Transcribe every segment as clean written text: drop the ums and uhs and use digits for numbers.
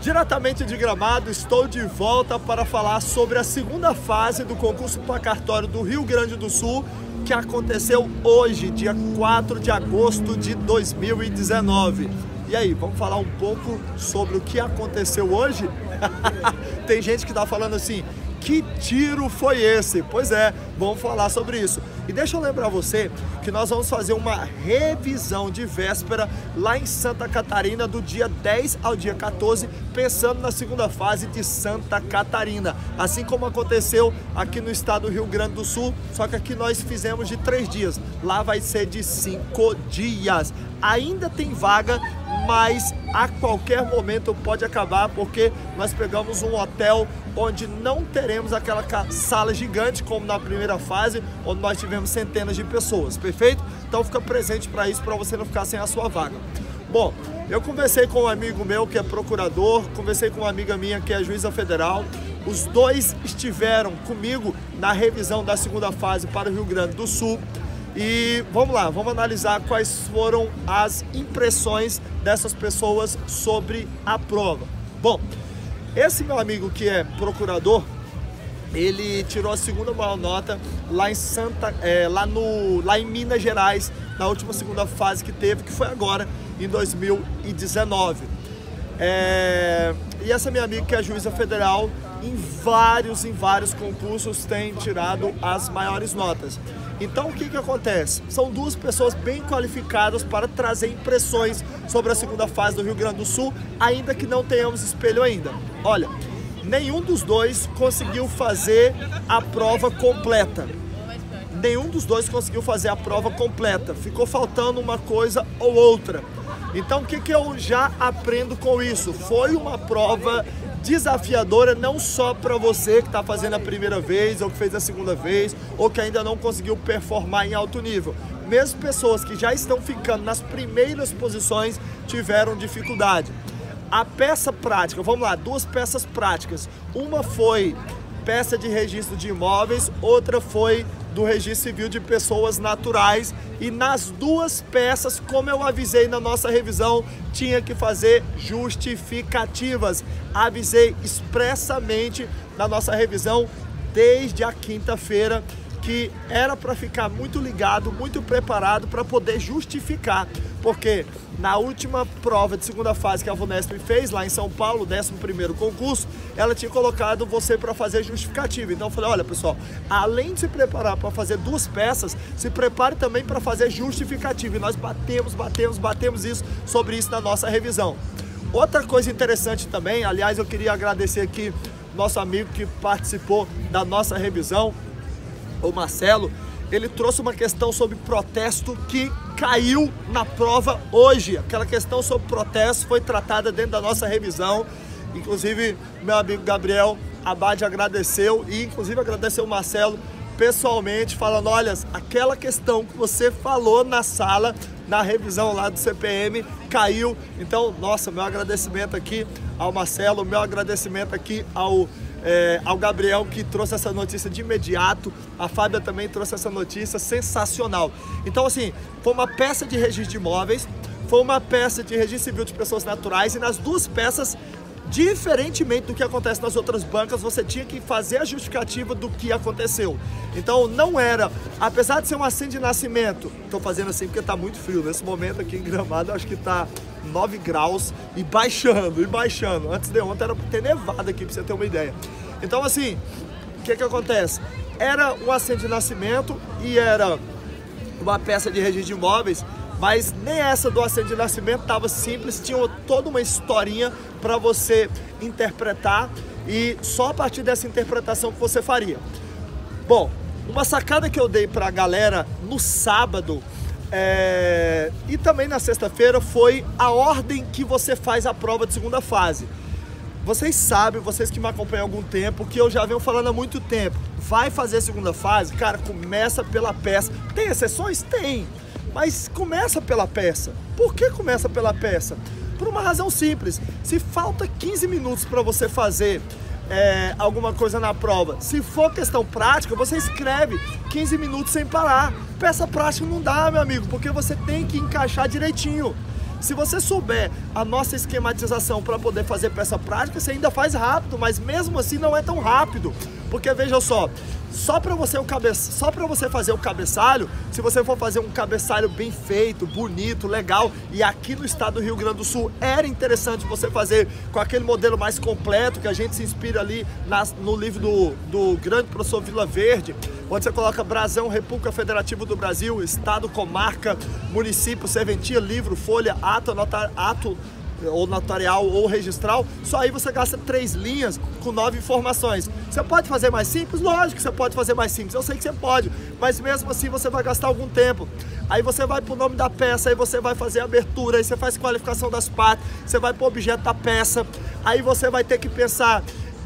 Diretamente de Gramado, estou de volta para falar sobre a segunda fase do concurso para cartório do Rio Grande do Sul, que aconteceu hoje, dia 4 de agosto de 2019. E aí, vamos falar um pouco sobre o que aconteceu hoje? Tem gente que está falando assim, que tiro foi esse? Pois é, vamos falar sobre isso. E deixa eu lembrar você que nós vamos fazer uma revisão de véspera lá em Santa Catarina do dia 10 ao dia 14, pensando na segunda fase de Santa Catarina. Assim como aconteceu aqui no estado do Rio Grande do Sul, só que aqui nós fizemos de 3 dias. Lá vai ser de 5 dias. Ainda tem vaga, mas a qualquer momento pode acabar, porque nós pegamos um hotel onde não teremos aquela sala gigante como na primeira fase, onde nós tivemos centenas de pessoas, perfeito? Então fica presente para isso, para você não ficar sem a sua vaga. Bom, eu conversei com um amigo meu que é procurador, conversei com uma amiga minha que é juíza federal. Os dois estiveram comigo na revisão da segunda fase para o Rio Grande do Sul. E vamos lá, vamos analisar quais foram as impressões dessas pessoas sobre a prova. Bom, esse meu amigo que é procurador, ele tirou a segunda maior nota lá em Minas Gerais, na última segunda fase que teve, que foi agora em 2019. E essa minha amiga que é juíza federal, em vários concursos tem tirado as maiores notas. Então o que acontece? São duas pessoas bem qualificadas para trazer impressões sobre a segunda fase do Rio Grande do Sul, ainda que não tenhamos espelho ainda. Olha, nenhum dos dois conseguiu fazer a prova completa. Nenhum dos dois conseguiu fazer a prova completa. Ficou faltando uma coisa ou outra. Então o que eu já aprendo com isso? Foi uma prova desafiadora, não só para você que está fazendo a primeira vez, ou que fez a segunda vez, ou que ainda não conseguiu performar em alto nível. Mesmo pessoas que já estão ficando nas primeiras posições tiveram dificuldade. A peça prática, vamos lá, duas peças práticas. Uma foi peça de registro de imóveis, outra foi do registro civil de pessoas naturais, e nas duas peças, como eu avisei na nossa revisão, tinha que fazer justificativas. Avisei expressamente na nossa revisão desde a quinta-feira que era para ficar muito ligado, muito preparado para poder justificar, porque na última prova de segunda fase que a VUNESP fez lá em São Paulo, 11º concurso, ela tinha colocado você para fazer justificativa. Então eu falei, olha pessoal, além de se preparar para fazer duas peças, se prepare também para fazer justificativa. E nós batemos isso, sobre isso na nossa revisão. Outra coisa interessante também, aliás, eu queria agradecer aqui nosso amigo que participou da nossa revisão, o Marcelo. Ele trouxe uma questão sobre protesto que caiu na prova hoje. Aquela questão sobre protesto foi tratada dentro da nossa revisão. Inclusive, meu amigo Gabriel Abade agradeceu, e inclusive agradeceu o Marcelo pessoalmente, falando, olha, aquela questão que você falou na sala, na revisão lá do CPM, caiu. Então, nossa, meu agradecimento aqui ao Marcelo, meu agradecimento aqui ao Gabriel, que trouxe essa notícia de imediato. A Fábia também trouxe essa notícia sensacional. Então assim, foi uma peça de registro de imóveis, foi uma peça de registro civil de pessoas naturais, e nas duas peças, diferentemente do que acontece nas outras bancas, você tinha que fazer a justificativa do que aconteceu. Então não era, apesar de ser um assento de nascimento, estou fazendo assim porque está muito frio nesse momento aqui em Gramado, acho que está 9 graus e baixando. Antes de ontem era para ter nevado aqui, para você ter uma ideia. Então assim, o que acontece? Era um assento de nascimento e era uma peça de registro de imóveis, mas nem essa do assento de nascimento estava simples, tinha toda uma historinha para você interpretar, e só a partir dessa interpretação que você faria. Bom, uma sacada que eu dei para a galera no sábado e também na sexta-feira foi a ordem que você faz a prova de segunda fase. Vocês sabem, vocês que me acompanham há algum tempo, que eu já venho falando há muito tempo. Vai fazer a segunda fase, cara, começa pela peça. Tem exceções? Tem. Mas começa pela peça. Por que começa pela peça? Por uma razão simples. Se falta 15 minutos para você fazer alguma coisa na prova, se for questão prática, você escreve 15 minutos sem parar. Peça prática não dá, meu amigo, porque você tem que encaixar direitinho. Se você souber a nossa esquematização para poder fazer peça prática, você ainda faz rápido, mas mesmo assim não é tão rápido. Porque veja só para você fazer o cabeçalho, se você for fazer um cabeçalho bem feito, bonito, legal, e aqui no estado do Rio Grande do Sul era interessante você fazer com aquele modelo mais completo, que a gente se inspira ali no livro do grande professor Vila Verde, onde você coloca Brasão, República Federativa do Brasil, estado, comarca, município, serventia, livro, folha, ato ou notarial ou registral, só aí você gasta 3 linhas com 9 informações. Você pode fazer mais simples? Lógico que você pode fazer mais simples, eu sei que você pode, mas mesmo assim você vai gastar algum tempo. Aí você vai pro nome da peça, aí você vai fazer a abertura, aí você faz qualificação das partes, você vai pro objeto da peça, aí você vai ter que pensar,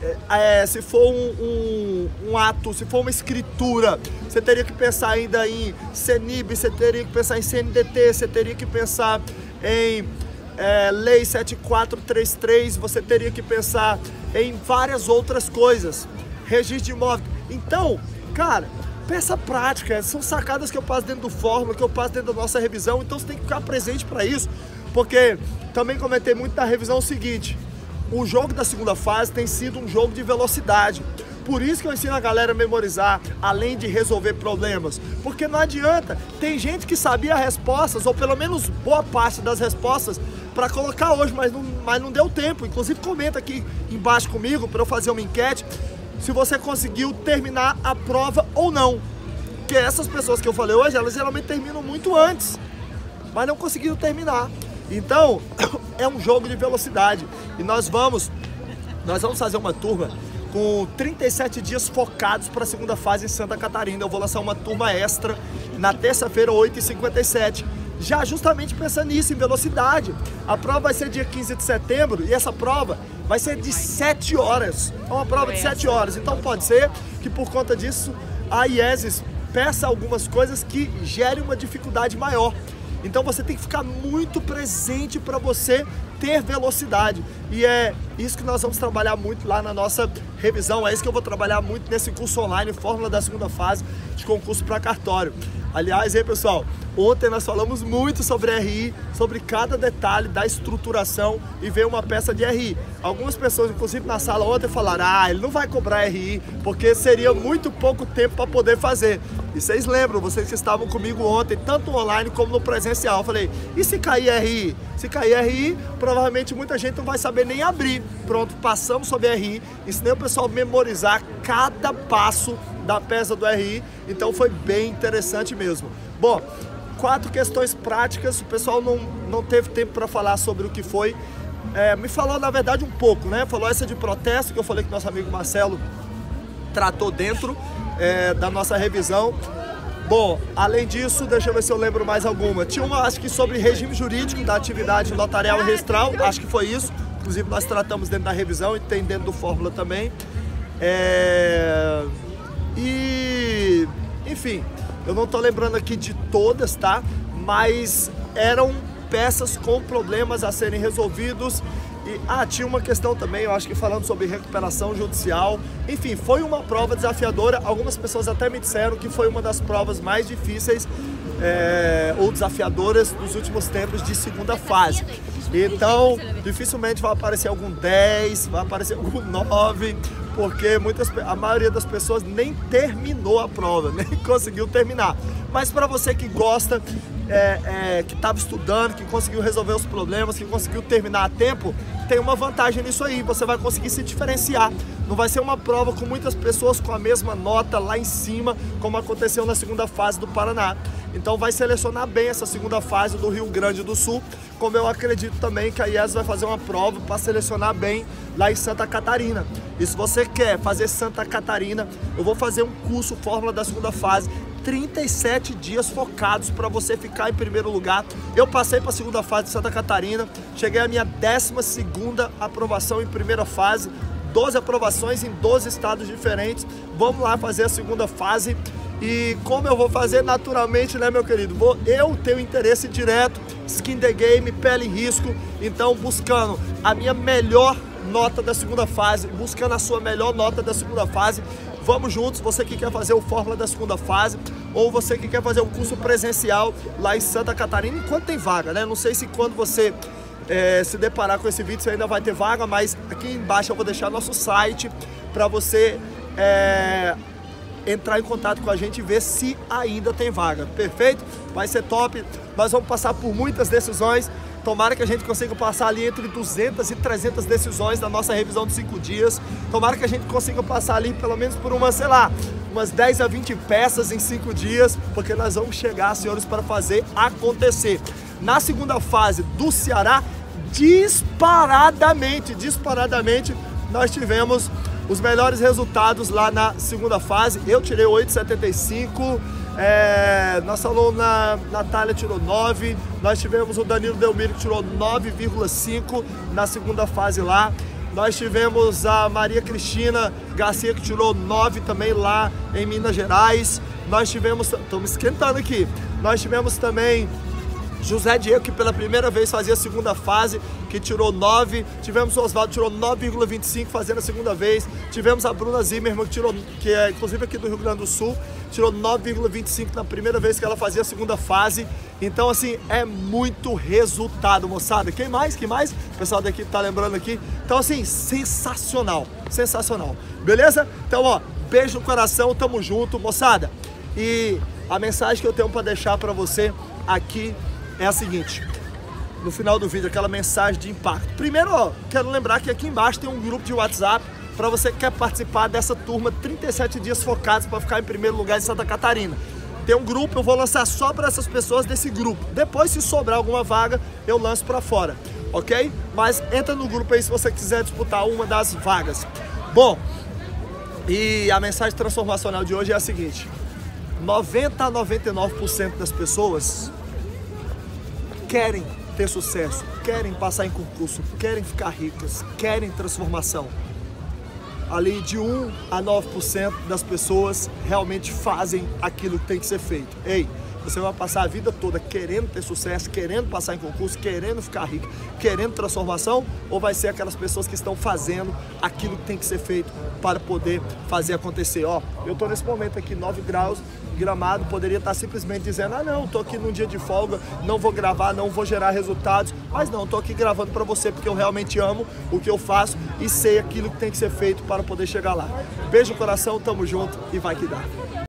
se for um ato, se for uma escritura, você teria que pensar ainda em CNIB, você teria que pensar em CNDT, você teria que pensar em Lei 7433, você teria que pensar em várias outras coisas, registro de imóvel. Então, cara, peça prática, são sacadas que eu passo dentro do Fórmula, que eu passo dentro da nossa revisão, então você tem que ficar presente para isso, porque também comentei muito na revisão o seguinte: o jogo da segunda fase tem sido um jogo de velocidade. Por isso que eu ensino a galera a memorizar, além de resolver problemas. Porque não adianta, tem gente que sabia respostas, ou pelo menos boa parte das respostas, para colocar hoje, mas não deu tempo. Inclusive comenta aqui embaixo comigo, para eu fazer uma enquete, se você conseguiu terminar a prova ou não. Porque essas pessoas que eu falei hoje, elas geralmente terminam muito antes, mas não conseguiram terminar. Então, é um jogo de velocidade. E nós vamos fazer uma turma com 37 dias focados para a segunda fase em Santa Catarina. Eu vou lançar uma turma extra na terça-feira, 8h57. Já justamente pensando nisso, em velocidade. A prova vai ser dia 15 de setembro e essa prova vai ser de 7 horas. É uma prova de 7 horas. Então pode ser que por conta disso a IESES peça algumas coisas que gerem uma dificuldade maior. Então você tem que ficar muito presente para você ter velocidade. E é isso que nós vamos trabalhar muito lá na nossa revisão. É isso que eu vou trabalhar muito nesse curso online, Fórmula da Segunda Fase de concurso para cartório. Aliás, aí pessoal, ontem nós falamos muito sobre RI, sobre cada detalhe da estruturação e veio uma peça de RI. Algumas pessoas, inclusive na sala ontem, falaram: ele não vai cobrar RI porque seria muito pouco tempo para poder fazer. E vocês lembram, vocês que estavam comigo ontem, tanto online como no presencial, eu falei: e se cair RI? Se cair RI, provavelmente muita gente não vai saber nem abrir. Pronto, passamos sobre RI, ensinei o pessoal a memorizar cada passo da peça do RI, então foi bem interessante mesmo. Bom, 4 questões práticas, o pessoal não teve tempo para falar sobre o que foi. Me falou na verdade um pouco, né? Falou essa de protesto, que eu falei que nosso amigo Marcelo tratou dentro da nossa revisão. Bom, além disso, deixa eu ver se eu lembro mais alguma. Tinha uma, acho que sobre regime jurídico da atividade notarial e registral, acho que foi isso. Inclusive nós tratamos dentro da revisão e tem dentro do Fórmula também. E, enfim, eu não estou lembrando aqui de todas, tá? Mas eram peças com problemas a serem resolvidos. E, tinha uma questão também, eu acho que falando sobre recuperação judicial. Enfim, foi uma prova desafiadora. Algumas pessoas até me disseram que foi uma das provas mais difíceis ou desafiadoras dos últimos tempos de segunda fase. Então, dificilmente vai aparecer algum 10, vai aparecer algum 9, porque a maioria das pessoas nem terminou a prova, nem conseguiu terminar. Mas para você que gosta, que estava estudando, que conseguiu resolver os problemas, que conseguiu terminar a tempo, tem uma vantagem nisso aí, você vai conseguir se diferenciar. Não vai ser uma prova com muitas pessoas com a mesma nota lá em cima, como aconteceu na segunda fase do Paraná. Então vai selecionar bem essa segunda fase do Rio Grande do Sul, como eu acredito também que a IESES vai fazer uma prova para selecionar bem lá em Santa Catarina. E se você quer fazer Santa Catarina, eu vou fazer um curso Fórmula da Segunda Fase, 37 dias focados para você ficar em primeiro lugar. Eu passei para a segunda fase de Santa Catarina, cheguei à minha 12ª aprovação em primeira fase, 12 aprovações em 12 estados diferentes. Vamos lá fazer a segunda fase. E como eu vou fazer naturalmente, né, meu querido? Eu tenho interesse direto, skin the game, pele em risco, então buscando a minha melhor nota da segunda fase, buscando a sua melhor nota da segunda fase. Vamos juntos, você que quer fazer o Fórmula da segunda fase, ou você que quer fazer o curso presencial lá em Santa Catarina, enquanto tem vaga, né? Não sei se quando você se deparar com esse vídeo você ainda vai ter vaga, mas aqui embaixo eu vou deixar nosso site para você entrar em contato com a gente e ver se ainda tem vaga, perfeito? Vai ser top, nós vamos passar por muitas decisões. Tomara que a gente consiga passar ali entre 200 e 300 decisões na nossa revisão de 5 dias. Tomara que a gente consiga passar ali pelo menos por umas 10 a 20 peças em 5 dias, porque nós vamos chegar, senhores, para fazer acontecer. Na segunda fase do Ceará, disparadamente, nós tivemos os melhores resultados lá na segunda fase. Eu tirei 8,75. Nossa aluna Natália tirou 9, nós tivemos o Danilo Delmiro que tirou 9,5 na segunda fase lá, nós tivemos a Maria Cristina Garcia que tirou 9 também lá em Minas Gerais, nós tivemos, estamos esquentando aqui, nós tivemos também José Diego, que pela primeira vez fazia a segunda fase, que tirou 9. Tivemos o Oswaldo, que tirou 9,25 fazendo a segunda vez. Tivemos a Bruna Zimmermann, que é inclusive aqui do Rio Grande do Sul, tirou 9,25 na primeira vez que ela fazia a segunda fase. Então, assim, é muito resultado, moçada. Quem mais? O pessoal da equipe tá lembrando aqui. Então, assim, sensacional. Beleza? Então, ó, beijo no coração, tamo junto, moçada. E a mensagem que eu tenho para deixar para você aqui é a seguinte: no final do vídeo, aquela mensagem de impacto. Primeiro, ó, quero lembrar que aqui embaixo tem um grupo de WhatsApp para você que quer participar dessa turma 37 dias focados para ficar em primeiro lugar em Santa Catarina. Tem um grupo, eu vou lançar só para essas pessoas desse grupo. Depois, se sobrar alguma vaga, eu lanço para fora, ok? Mas entra no grupo aí se você quiser disputar uma das vagas. Bom, e a mensagem transformacional de hoje é a seguinte: 90 a 99% das pessoas querem ter sucesso, querem passar em concurso, querem ficar ricas, querem transformação. Ali de 1 a 9% das pessoas realmente fazem aquilo que tem que ser feito. Ei, você vai passar a vida toda querendo ter sucesso, querendo passar em concurso, querendo ficar rico, querendo transformação, ou vai ser aquelas pessoas que estão fazendo aquilo que tem que ser feito para poder fazer acontecer? Ó, eu tô nesse momento aqui, 9 graus, Gramado, poderia estar simplesmente dizendo: ah não, tô aqui num dia de folga, não vou gravar, não vou gerar resultados, mas não, tô aqui gravando para você porque eu realmente amo o que eu faço e sei aquilo que tem que ser feito para poder chegar lá. Beijo no coração, tamo junto e vai que dá.